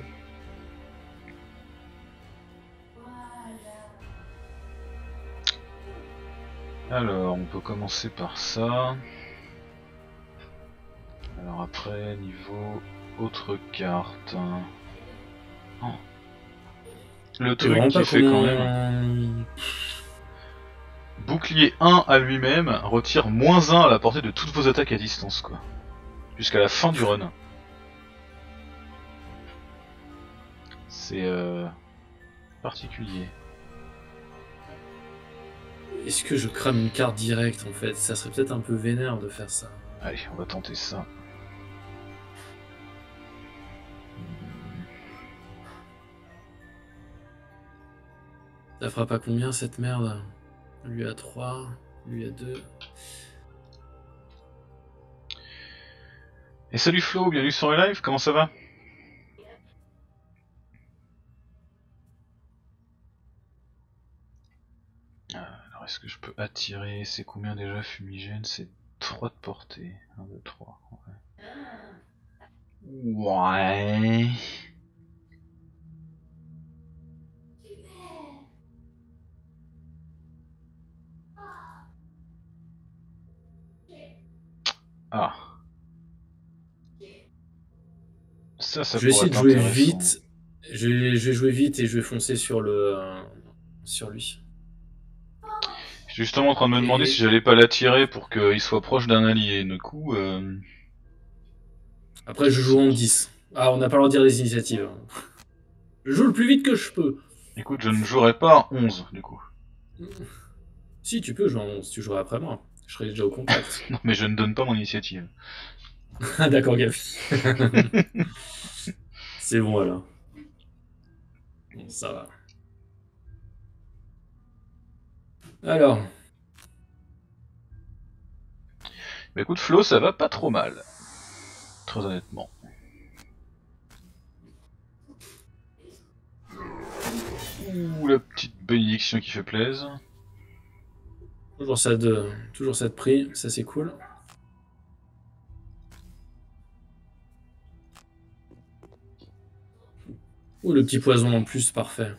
[SPEAKER 2] Alors, on peut commencer par ça. Alors après, niveau autre carte. Oh. Le truc qui fait quand même... Bouclier un à lui-même retire moins un à la portée de toutes vos attaques à distance, quoi. Jusqu'à la fin du run. C'est euh, particulier.
[SPEAKER 1] Est-ce que je crame une carte directe en fait? Ça serait peut-être un peu vénère de faire ça.
[SPEAKER 2] Allez, on va tenter ça.
[SPEAKER 1] Ça fera pas combien cette merde? Lui a trois, lui a deux.
[SPEAKER 2] Et salut Flo, bienvenue sur le live, comment ça va? Alors est-ce que je peux attirer? C'est combien déjà fumigène? C'est trois de portée. un, deux, trois. Ouais. Ouais. Ça Ça, ça
[SPEAKER 1] Je vais
[SPEAKER 2] pourrait
[SPEAKER 1] essayer de
[SPEAKER 2] être
[SPEAKER 1] jouer
[SPEAKER 2] intéressant.
[SPEAKER 1] vite. Je vais, je vais jouer vite et je vais foncer sur le euh, sur lui.
[SPEAKER 2] Je suis justement en train de me demander si
[SPEAKER 1] Et
[SPEAKER 2] j'allais pas l'attirer pour qu'il soit proche d'un allié. Du coup, euh...
[SPEAKER 1] après, je joue en dix. Ah, on n'a pas le droit de dire les initiatives. Je joue le plus vite que je peux.
[SPEAKER 2] écoute, je ne jouerai pas onze du coup.
[SPEAKER 1] Si, tu peux jouer en onze, tu joueras après moi. Je serai déjà au contact.
[SPEAKER 2] Non, mais je ne donne pas mon initiative.
[SPEAKER 1] Ah, d'accord, Gafi. C'est bon alors. Bon, ça va. Alors,
[SPEAKER 2] Bah écoute, Flo, ça va pas trop mal. Très honnêtement. Ouh, la petite bénédiction qui fait plaisir.
[SPEAKER 1] toujours ça de, toujours ça de prix, ça c'est cool. Ouh, le petit poison en plus, parfait.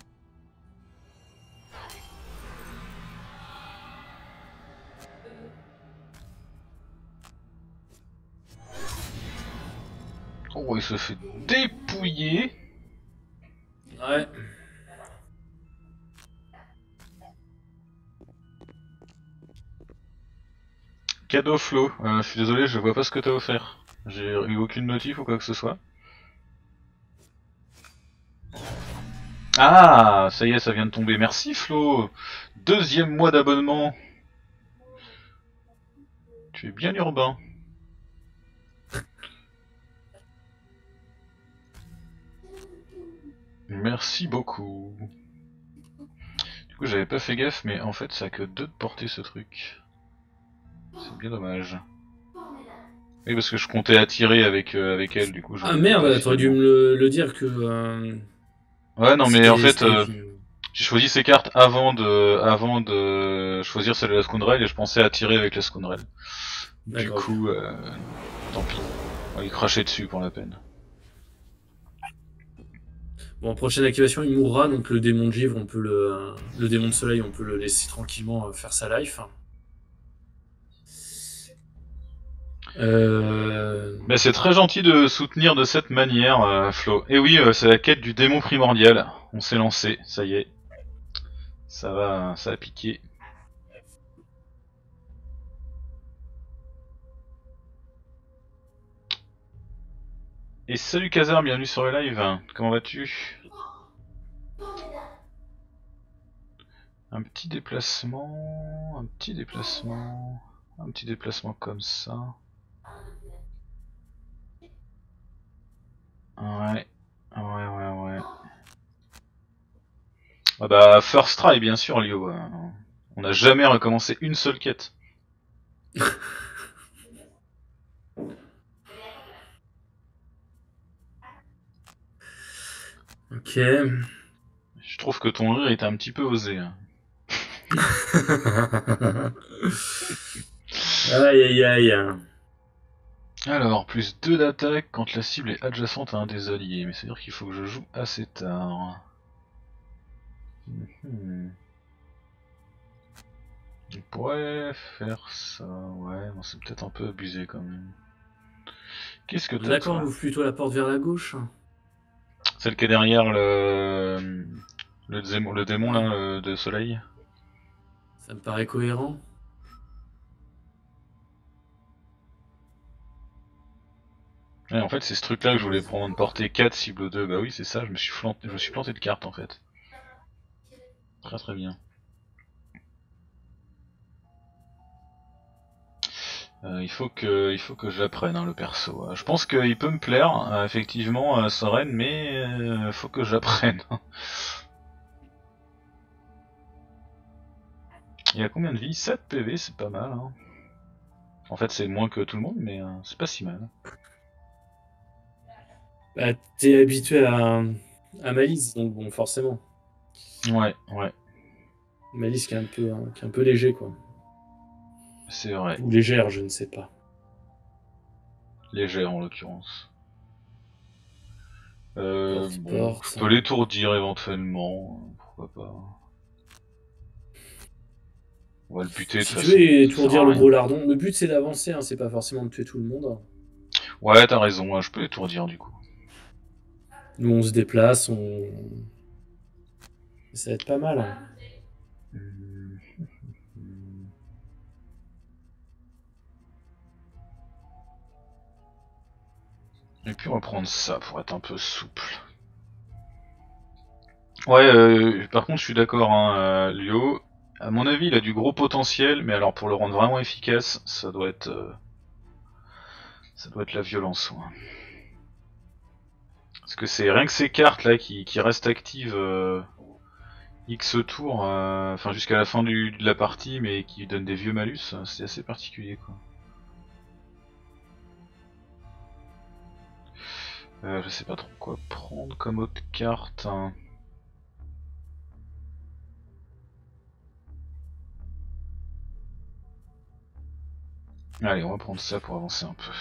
[SPEAKER 2] Oh, il se fait dépouiller.
[SPEAKER 1] Ouais.
[SPEAKER 2] Cadeau Flo, euh, je suis désolé, je vois pas ce que t'as offert. J'ai eu aucune notif ou quoi que ce soit. Ah, ça y est, ça vient de tomber. Merci Flo. Deuxième mois d'abonnement. Tu es bien urbain. Merci beaucoup. Du coup, j'avais pas fait gaffe, mais en fait, ça a que deux de portée ce truc. C'est bien dommage. Oui, parce que je comptais attirer avec, euh, avec elle, du coup. Je
[SPEAKER 1] Ah
[SPEAKER 2] ne peux pas,
[SPEAKER 1] merde, t'aurais dû
[SPEAKER 2] finalement.
[SPEAKER 1] me le, le dire que euh,
[SPEAKER 2] Ouais, non, mais en
[SPEAKER 1] c'était
[SPEAKER 2] fait,
[SPEAKER 1] c'était
[SPEAKER 2] euh,
[SPEAKER 1] une-
[SPEAKER 2] j'ai choisi ces cartes avant de, avant de choisir celle de la Scoundrel et je pensais attirer avec la Scoundrel. Du
[SPEAKER 1] D'accord, ok.
[SPEAKER 2] coup, euh, tant pis. On va lui cracher dessus pour la peine.
[SPEAKER 1] Bon, prochaine activation, il mourra, donc le démon de givre, on peut le, le démon de soleil, on peut le laisser tranquillement euh, faire sa life. Euh...
[SPEAKER 2] Mais c'est très gentil de soutenir de cette manière, euh, Flo. Et oui, euh, c'est la quête du démon primordial. On s'est lancé, ça y est. Ça va, ça a piqué. Et salut Kazar, bienvenue sur le live. Comment vas-tu? Un petit déplacement, un petit déplacement, un petit déplacement comme ça. Ouais, ouais, ouais, ouais. Ah bah, first try, bien sûr, Lio. euh, On n'a jamais recommencé une seule quête.
[SPEAKER 1] Ok.
[SPEAKER 2] Je trouve que ton rire est un petit peu osé. hein.
[SPEAKER 1] Aïe aïe aïe.
[SPEAKER 2] Alors, plus deux d'attaque quand la cible est adjacente à un des alliés. Mais c'est-à-dire qu'il faut que je joue assez tard. Hmm. On pourrait faire ça, ouais, bon, c'est peut-être un peu abusé quand même. Qu'est-ce que t'as
[SPEAKER 1] D'accord, on
[SPEAKER 2] toi?
[SPEAKER 1] ouvre plutôt la porte vers la gauche.
[SPEAKER 2] Celle qui est derrière le le, démon, le démon là euh, de soleil.
[SPEAKER 1] Ça me paraît cohérent.
[SPEAKER 2] Ouais, en fait c'est ce truc là que je voulais prendre, portée quatre, cible deux, bah oui c'est ça, je me suis planté, je me suis planté de carte en fait. Très très bien. Euh, il faut que il faut que je l'apprenne hein, le perso. Je pense qu'il peut me plaire, euh, effectivement, euh, Soren, mais euh, faut que j'apprenne. Il a combien de vie? sept P V, c'est pas mal. Hein. En fait, c'est moins que tout le monde, mais euh, c'est pas si mal.
[SPEAKER 1] Bah, t'es habitué à, à Malice, donc bon, forcément.
[SPEAKER 2] Ouais, ouais,
[SPEAKER 1] Malice qui est un peu, hein, qui est un peu léger, quoi.
[SPEAKER 2] c'est vrai.
[SPEAKER 1] Ou légère, je ne sais pas.
[SPEAKER 2] Légère en l'occurrence. Euh,
[SPEAKER 1] Porte,
[SPEAKER 2] bon, je
[SPEAKER 1] porte.
[SPEAKER 2] peux l'étourdir éventuellement, pourquoi pas. On va le buter de toute
[SPEAKER 1] Si tu
[SPEAKER 2] façon,
[SPEAKER 1] veux
[SPEAKER 2] ça sert
[SPEAKER 1] étourdir
[SPEAKER 2] à
[SPEAKER 1] le
[SPEAKER 2] rien.
[SPEAKER 1] gros lardon, le but c'est d'avancer, hein, c'est pas forcément de tuer tout le monde.
[SPEAKER 2] Ouais, t'as raison, hein, je peux l'étourdir du coup.
[SPEAKER 1] Nous, on se déplace, on... Ça va être pas mal. Hein.
[SPEAKER 2] Hum, hum. Et puis on va prendre ça pour être un peu souple. Ouais, euh, par contre je suis d'accord, hein, euh, Lio. À mon avis, il a du gros potentiel, mais alors pour le rendre vraiment efficace, ça doit être, euh, ça doit être la violence. Ouais. Parce que c'est rien que ces cartes là qui, qui restent actives euh, X tours, euh, enfin jusqu'à la fin du, de la partie, mais qui donnent des vieux malus, c'est assez particulier quoi. Euh, je sais pas trop quoi prendre comme autre carte. Hein. Allez, on va prendre ça pour avancer un peu.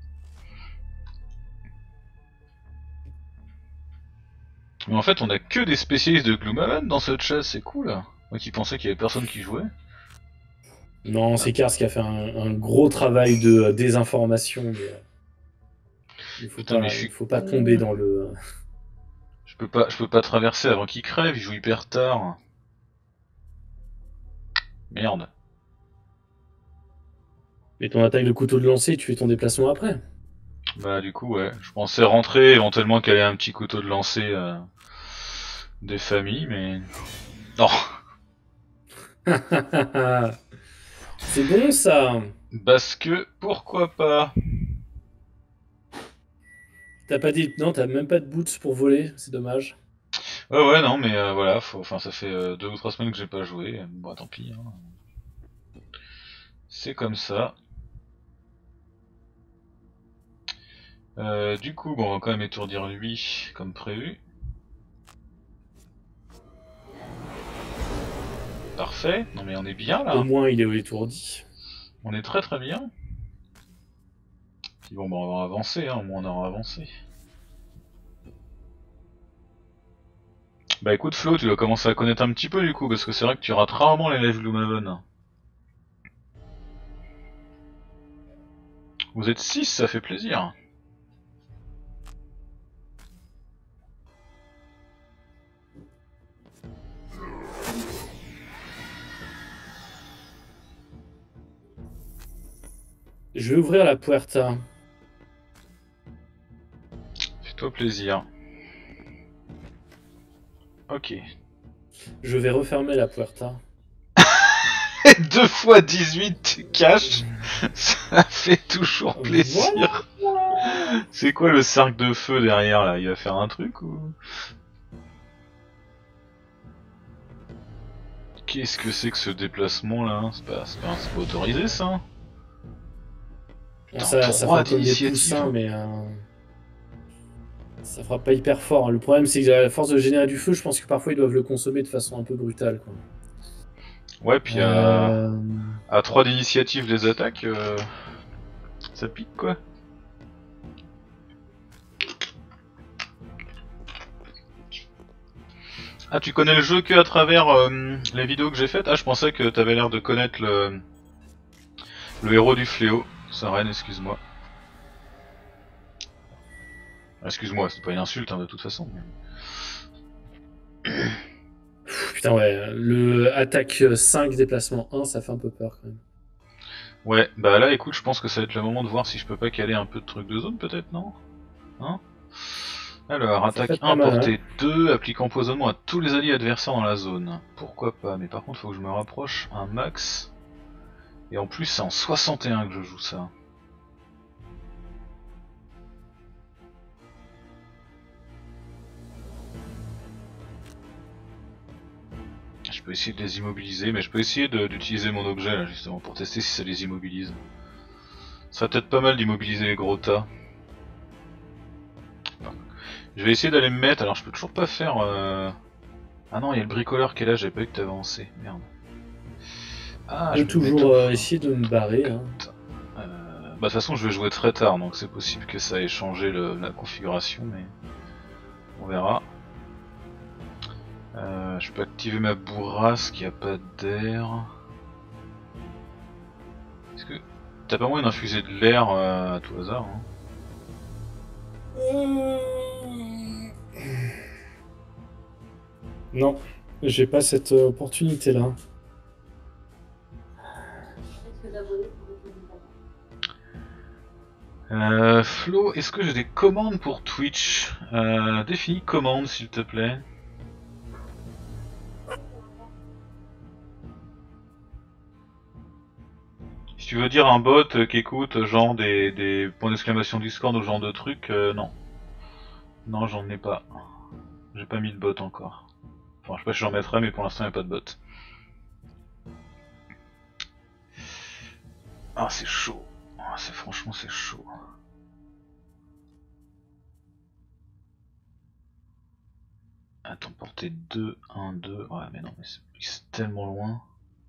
[SPEAKER 2] Mais en fait, on a que des spécialistes de Gloomhaven dans ce chat, c'est cool. Moi qui pensais qu'il y avait personne qui jouait.
[SPEAKER 1] Non, c'est Kars qui a fait un, un gros travail de euh, désinformation. Mais, euh, il faut
[SPEAKER 2] Putain, mais
[SPEAKER 1] pas,
[SPEAKER 2] je
[SPEAKER 1] il
[SPEAKER 2] suis
[SPEAKER 1] faut pas tomber
[SPEAKER 2] con.
[SPEAKER 1] dans le.
[SPEAKER 2] Je peux pas, je peux pas traverser avant qu'il crève, il joue hyper tard. Merde.
[SPEAKER 1] Mais ton attaque de couteau de lancer, tu fais ton déplacement après.
[SPEAKER 2] Bah du coup, ouais. Je pensais rentrer, éventuellement qu'elle ait un petit couteau de lancer euh, des familles, mais... Non.
[SPEAKER 1] C'est bon ça.
[SPEAKER 2] Parce que, pourquoi pas.
[SPEAKER 1] T'as pas dit. Non, t'as même pas de boots pour voler, c'est dommage.
[SPEAKER 2] Ouais, ouais, non, mais euh, voilà, faut... enfin, ça fait euh, deux ou trois semaines que j'ai pas joué. Bon, tant pis. Hein. C'est comme ça. Euh, du coup, bon, on va quand même étourdir lui, comme prévu. Parfait. Non mais on est bien
[SPEAKER 1] Au
[SPEAKER 2] là.
[SPEAKER 1] moins, il est étourdi.
[SPEAKER 2] On est très très bien. Puis bon, bah on va avancer, hein, au moins on aura avancé. Bah écoute Flo, tu dois commencer à connaître un petit peu du coup, parce que c'est vrai que tu rates rarement les lives Gloomhaven. Vous êtes six, ça fait plaisir.
[SPEAKER 1] Je vais ouvrir la puerta.
[SPEAKER 2] Fais-toi plaisir. Ok.
[SPEAKER 1] Je vais refermer la puerta.
[SPEAKER 2] deux fois dix-huit cash, ça fait toujours plaisir.
[SPEAKER 1] Voilà.
[SPEAKER 2] C'est quoi le cercle de feu derrière là? Il va faire un truc ou... Qu'est-ce que c'est que ce déplacement là? C'est pas, c'est pas, c'est pas autorisé ça?
[SPEAKER 1] Bon,
[SPEAKER 2] Putain,
[SPEAKER 1] ça, ça
[SPEAKER 2] trois
[SPEAKER 1] fera comme des
[SPEAKER 2] d'initiative.
[SPEAKER 1] poussins, mais euh, ça fera pas hyper fort. Hein. Le problème, c'est que à force de générer du feu, je pense que parfois ils doivent le consommer de façon un peu brutale. Quoi.
[SPEAKER 2] Ouais, puis à,
[SPEAKER 1] Euh...
[SPEAKER 2] à trois d'initiative les attaques, euh, ça pique quoi. Ah, tu connais le jeu que à travers euh, les vidéos que j'ai faites? Ah, je pensais que t'avais l'air de connaître le, le héros du fléau. Saren, excuse-moi. Excuse-moi, c'est pas une insulte hein, de toute façon.
[SPEAKER 1] Putain, ouais, le attaque cinq, déplacement un, ça fait un peu peur quand même.
[SPEAKER 2] Ouais, bah là écoute, je pense que ça va être le moment de voir si je peux pas caler un peu de trucs de zone peut-être, non? Hein? Alors,
[SPEAKER 1] Ça peut
[SPEAKER 2] attaque
[SPEAKER 1] être pas
[SPEAKER 2] un,
[SPEAKER 1] mal, hein.
[SPEAKER 2] portée deux, applique empoisonnement à tous les alliés adversaires dans la zone. Pourquoi pas, mais par contre faut que je me rapproche un max. Et en plus c'est en soixante et un que je joue ça. Je peux essayer de les immobiliser, mais je peux essayer d'utiliser mon objet là justement pour tester si ça les immobilise. Ça va peut-être pas mal d'immobiliser les gros tas. Enfin, je vais essayer d'aller me mettre, alors je peux toujours pas faire... Euh... Ah non, il y a le bricoleur qui est là, j'avais pas vu que t'avais avancé, merde. Ah,
[SPEAKER 1] Je
[SPEAKER 2] je
[SPEAKER 1] peux
[SPEAKER 2] vais me mettre
[SPEAKER 1] toujours
[SPEAKER 2] au...
[SPEAKER 1] euh, essayer de me barrer. Hein.
[SPEAKER 2] Euh... Bah de toute façon je vais jouer très tard, donc c'est possible que ça ait changé le... la configuration, mais... On verra. Euh, je peux activer ma bourrasse qui a pas d'air. Est-ce que t'as pas moyen d'infuser de l'air euh, à tout hasard hein?
[SPEAKER 1] Non, j'ai pas cette euh, opportunité-là.
[SPEAKER 2] Euh, Flo, est-ce que j'ai des commandes pour Twitch? euh, Définis commande s'il te plaît. Si tu veux dire un bot euh, qui écoute genre des, des points d'exclamation Discord ou ce genre de trucs, euh, non. Non, j'en ai pas. J'ai pas mis de bot encore. Enfin, je sais pas si j'en mettrai, mais pour l'instant, il n'y a pas de bot. Ah, c'est chaud. Ah, c'est franchement, c'est chaud. Attends, portée deux, un, deux. Ouais, mais non, mais c'est tellement loin.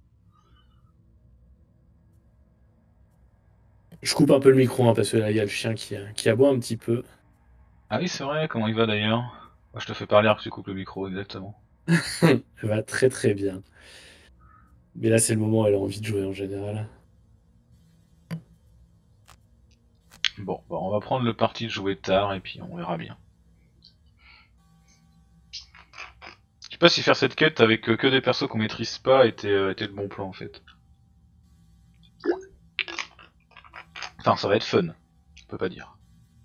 [SPEAKER 1] Je coupe un peu le micro hein, parce que là il y a le chien qui, qui aboie un petit peu.
[SPEAKER 2] Ah oui, c'est vrai, comment il va d'ailleurs? Moi, je te fais parler alors que tu coupes le micro, exactement.
[SPEAKER 1] Elle va très très bien. Mais là c'est le moment où elle a envie de jouer en général.
[SPEAKER 2] Bon, bah, on va prendre le parti de jouer tard et puis on verra bien. Je sais pas si faire cette quête avec euh, que des persos qu'on maîtrise pas était, euh, était le bon plan en fait. Enfin, ça va être fun, je peux pas dire.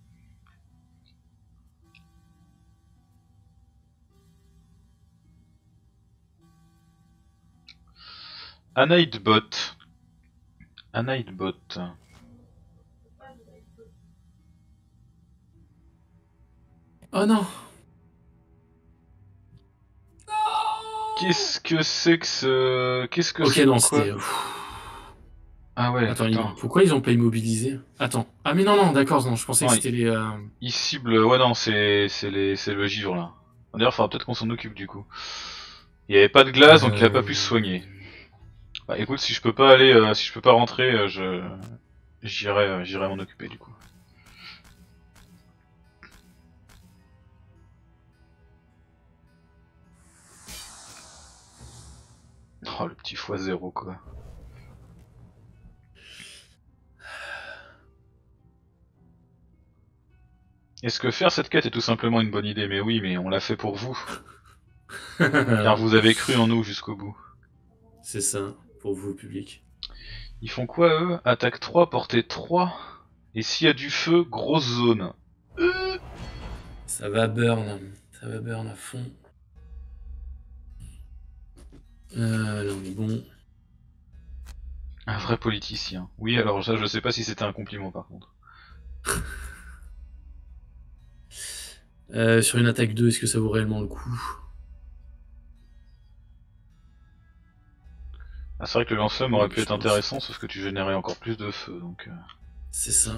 [SPEAKER 2] Anaidbot. Anaidbot.
[SPEAKER 1] Oh non.
[SPEAKER 2] Qu'est-ce que c'est que ce... Qu'est-ce que
[SPEAKER 1] Ok
[SPEAKER 2] c'est
[SPEAKER 1] non
[SPEAKER 2] quoi?
[SPEAKER 1] c'était...
[SPEAKER 2] Ah ouais,
[SPEAKER 1] Attends,
[SPEAKER 2] putain.
[SPEAKER 1] ils- pourquoi ils ont pas immobilisé? Attends. Ah mais non non d'accord, non, je pensais que
[SPEAKER 2] Non, il,
[SPEAKER 1] c'était les... euh,
[SPEAKER 2] il cible... Ouais non, c'est c'est les c'est le givre là. D'ailleurs, faudra peut-être qu'on s'en occupe du coup. Il y avait pas de glace, donc il a pas pu se soigner.
[SPEAKER 1] euh,
[SPEAKER 2] Bah écoute, si je peux pas aller... euh, si je peux pas rentrer, euh, je... J'irai euh, j'irai m'en occuper du coup. Oh, le petit x zéro quoi. Est-ce que faire cette quête est tout simplement une bonne idée? Mais oui, mais on l'a fait pour vous. Car vous avez cru en nous jusqu'au bout.
[SPEAKER 1] C'est ça, pour vous public.
[SPEAKER 2] Ils font quoi eux? Attaque trois, portée trois. Et s'il y a du feu, grosse zone.
[SPEAKER 1] Ça va burn, ça va burn à fond. Euh, là on est bon.
[SPEAKER 2] Un vrai politicien. Oui, alors ça, je sais pas si c'était un compliment par contre.
[SPEAKER 1] Euh, sur une attaque deux, est-ce que ça vaut réellement le coup?
[SPEAKER 2] Ah, c'est vrai que le lance-flamme aurait
[SPEAKER 1] Oui,
[SPEAKER 2] pu
[SPEAKER 1] je
[SPEAKER 2] être
[SPEAKER 1] pense.
[SPEAKER 2] intéressant, sauf que tu générais encore plus de feu, donc... Euh...
[SPEAKER 1] C'est ça.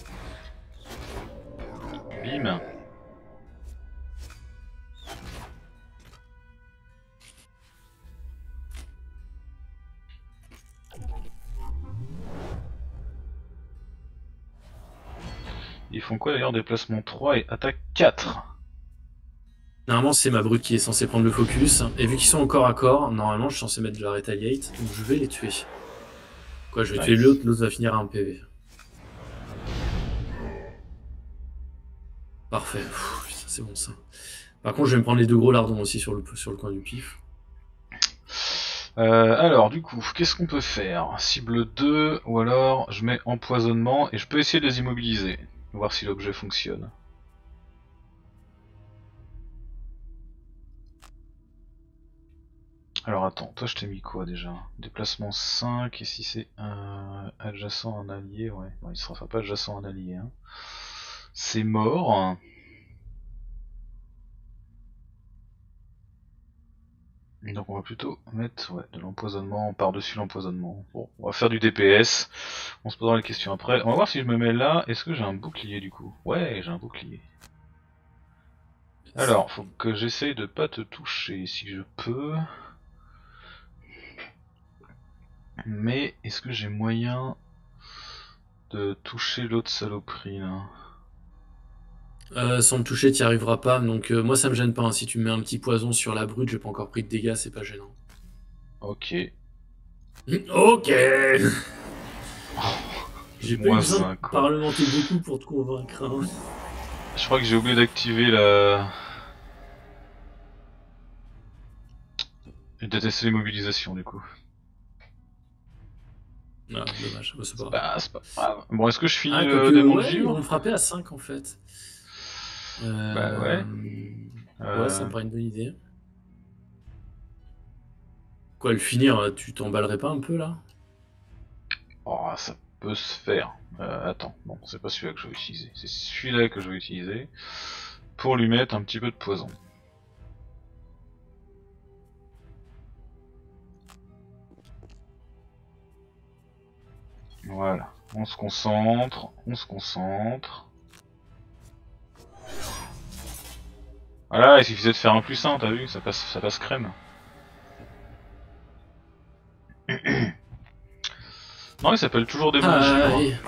[SPEAKER 2] Bim. Ils font quoi d'ailleurs? Déplacement trois et attaque quatre.
[SPEAKER 1] Normalement, c'est ma brute qui est censée prendre le focus. Et vu qu'ils sont au corps à corps, normalement, je suis censé mettre de la retaliate. Donc je vais les tuer. Quoi, je vais tuer
[SPEAKER 2] Nice.
[SPEAKER 1] l'autre, l'autre va finir à un P V. Parfait. Pff, putain, c'est bon ça. Par contre, je vais me prendre les deux gros lardons aussi sur le, sur le coin du pif.
[SPEAKER 2] Euh, alors, du coup, qu'est-ce qu'on peut faire? Cible deux, ou alors je mets empoisonnement, et je peux essayer de les immobiliser. Voir si l'objet fonctionne. Alors attends, toi je t'ai mis quoi déjà? Déplacement cinq, et si c'est un adjacent à un allié, ouais, bon, il sera enfin, pas adjacent à un allié. Hein. C'est mort. Donc on va plutôt mettre ouais, de l'empoisonnement par-dessus l'empoisonnement. Bon, on va faire du D P S, on se posera les questions après. On va voir si je me mets là, est-ce que j'ai un bouclier du coup? Ouais, j'ai un bouclier. Alors, faut que j'essaye de pas te toucher si je peux. Mais est-ce que j'ai moyen de toucher l'autre saloperie là?
[SPEAKER 1] Euh, sans me toucher, t'y arriveras pas. Donc euh, moi, ça me gêne pas. Hein. Si tu me mets un petit poison sur la brute, j'ai pas encore pris de dégâts, c'est pas gênant.
[SPEAKER 2] Ok.
[SPEAKER 1] Ok. J'ai pas eu
[SPEAKER 2] Moins
[SPEAKER 1] besoin de
[SPEAKER 2] un quoi.
[SPEAKER 1] parlementer beaucoup pour te convaincre. Hein.
[SPEAKER 2] Je crois que j'ai oublié d'activer la... Il a testé les mobilisations du coup.
[SPEAKER 1] Ah, dommage, bah, c'est pas grave.
[SPEAKER 2] Bah, c'est pas grave. Bon, est-ce que je finis
[SPEAKER 1] Ah,
[SPEAKER 2] le
[SPEAKER 1] quoique,
[SPEAKER 2] démon de
[SPEAKER 1] ouais, ils
[SPEAKER 2] givre?
[SPEAKER 1] vont me frapper à cinq en fait. Euh...
[SPEAKER 2] Bah ouais.
[SPEAKER 1] Ouais, ça
[SPEAKER 2] Euh...
[SPEAKER 1] me paraît une bonne idée. Quoi, le finir, tu t'emballerais pas un peu là?
[SPEAKER 2] Oh, ça peut se faire. Euh, attends, non, c'est pas celui-là que je vais utiliser. C'est celui-là que je vais utiliser pour lui mettre un petit peu de poison. Voilà, on se concentre, on se concentre. Voilà, il suffisait de faire un plus un, t'as vu, ça passe, ça passe crème. Non, il s'appelle toujours démon de
[SPEAKER 1] Ah,
[SPEAKER 2] givre.
[SPEAKER 1] et...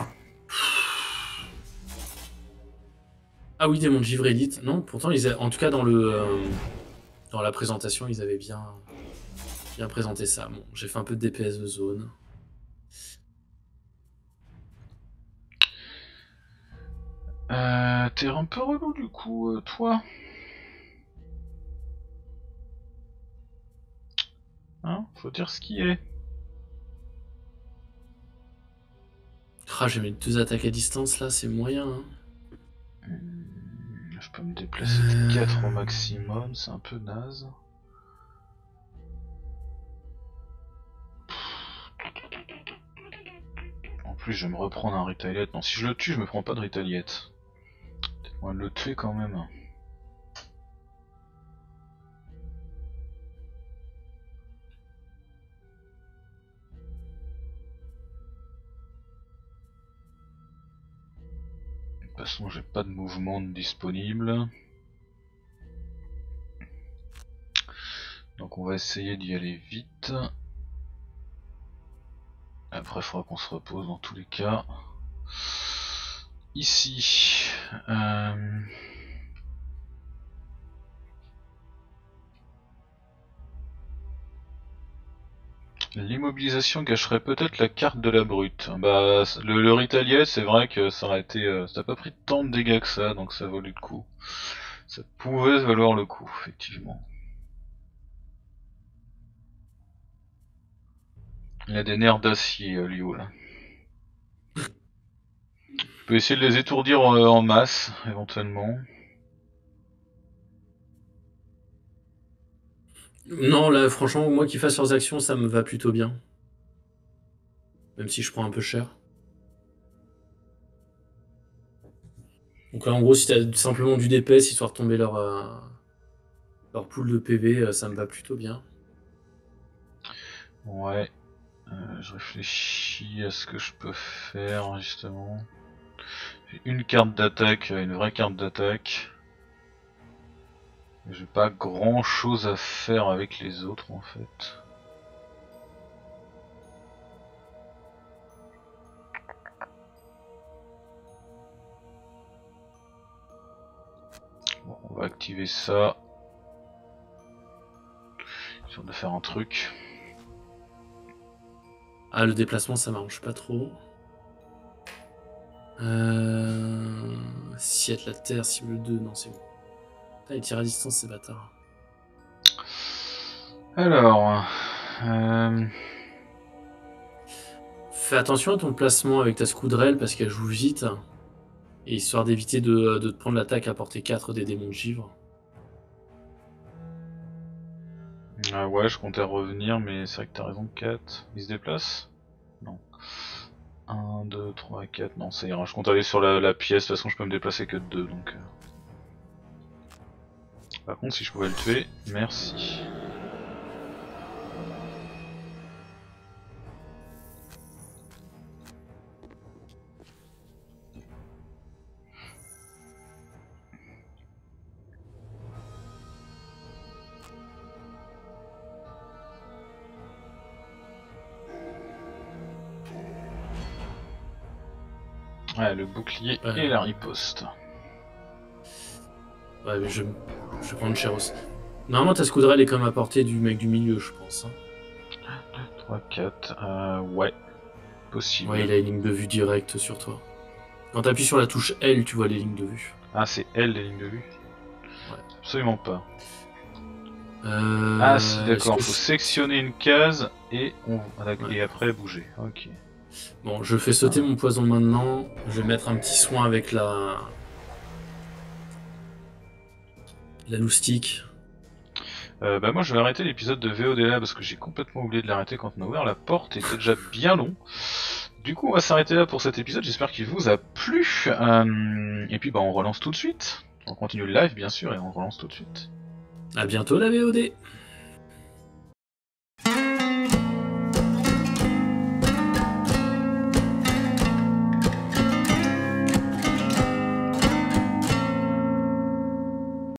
[SPEAKER 1] ah oui, démon de givre élite. Non, pourtant, ils a... en tout cas, dans le euh, dans la présentation, ils avaient bien, bien présenté ça. Bon, j'ai fait un peu de D P S de zone.
[SPEAKER 2] Euh, t'es un peu relou du coup, euh, toi. Hein, faut dire ce qui est.
[SPEAKER 1] Ah, j'ai mis deux attaques à distance là, c'est moyen. Hein.
[SPEAKER 2] Hmm, je peux me déplacer de quatre au maximum, c'est un peu naze. En plus, je vais me reprendre un Retaliate. Non, si je le tue, je me prends pas de Retaliate. Peut-être moins de le tuer quand même. De toute façon, j'ai pas de mouvement disponible. Donc on va essayer d'y aller vite. Après, il faudra qu'on se repose dans tous les cas. Ici. Euh... L'immobilisation cacherait peut-être la carte de la brute. Bah, le, le Retaliate, c'est vrai que ça aurait été, euh, ça n'a pas pris tant de dégâts que ça, donc ça valait le coup. Ça pouvait valoir le coup, effectivement. Il a des nerfs d'acier, euh, Liu, là. Je peux essayer de les étourdir euh, en masse, éventuellement.
[SPEAKER 1] Non, là, franchement, moi qui fasse leurs actions, ça me va plutôt bien. Même si je prends un peu cher. Donc là, en gros, si t'as simplement du D P S, histoire de tomber leur, euh, leur pool de P V, euh, ça me va plutôt bien.
[SPEAKER 2] Ouais. Euh, je réfléchis à ce que je peux faire, justement. J'ai une carte d'attaque, une vraie carte d'attaque. J'ai pas grand chose à faire avec les autres, en fait. Bon, on va activer ça. Sûr de faire un truc.
[SPEAKER 1] Ah, le déplacement, ça m'arrange pas trop. Euh... Siette la terre, cible deux, non, c'est bon. Putain, il tire à distance, ces bâtards.
[SPEAKER 2] Alors... Euh...
[SPEAKER 1] Fais attention à ton placement avec ta scoudrelle, parce qu'elle joue vite. Et histoire d'éviter de, de te prendre l'attaque à portée quatre des démons de givre.
[SPEAKER 2] Ah ouais, je comptais revenir, mais c'est vrai que t'as raison, quatre. Il se déplace? Non. un, deux, trois, quatre, non ça ira. Je compte aller sur la, la pièce, de toute façon je peux me déplacer que de deux, donc... Par contre si je pouvais le tuer, merci. Ouais, le bouclier
[SPEAKER 1] Ouais.
[SPEAKER 2] et la riposte.
[SPEAKER 1] Ouais, mais je, je vais prendre cher aussi. Normalement, ta scoudrelle est quand même à portée du mec du milieu, je pense. Hein.
[SPEAKER 2] trois, quatre, euh, ouais. Possible.
[SPEAKER 1] Ouais, il a une ligne de vue directe sur toi. Quand t'appuies sur la touche L, tu vois les lignes de vue.
[SPEAKER 2] Ah, c'est elle les lignes de vue?
[SPEAKER 1] Ouais.
[SPEAKER 2] Absolument pas.
[SPEAKER 1] Euh,
[SPEAKER 2] Ah si,
[SPEAKER 1] est-ce
[SPEAKER 2] d'accord,
[SPEAKER 1] que
[SPEAKER 2] faut
[SPEAKER 1] je-
[SPEAKER 2] sélectionner une case et, on... ah, d'accord,
[SPEAKER 1] Ouais.
[SPEAKER 2] et après bouger. Ok.
[SPEAKER 1] Bon, je fais sauter
[SPEAKER 2] Ah.
[SPEAKER 1] mon poison maintenant. Je vais mettre un petit soin avec la... La loustique.
[SPEAKER 2] Euh, bah moi je vais arrêter l'épisode de V O D là parce que j'ai complètement oublié de l'arrêter quand on a ouvert la porte, il était déjà bien long. Du coup on va s'arrêter là pour cet épisode, j'espère qu'il vous a plu. Euh, Et puis bah on relance tout de suite. On continue le live bien sûr et on relance tout de suite.
[SPEAKER 1] À bientôt la V O D.